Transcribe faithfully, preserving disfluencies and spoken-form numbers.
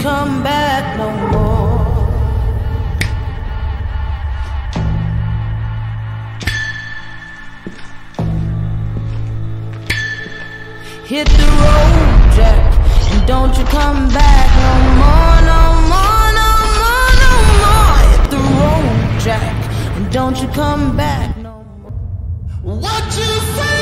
come back no more. Hit the road, Jack, and don't you come back no more, no more, no more, no more. Hit the road, Jack, and don't you come back no more. What you say?